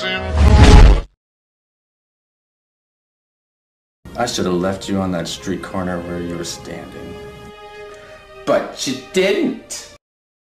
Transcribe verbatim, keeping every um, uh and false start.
I should have left you on that street corner where you were standing. But you didn't!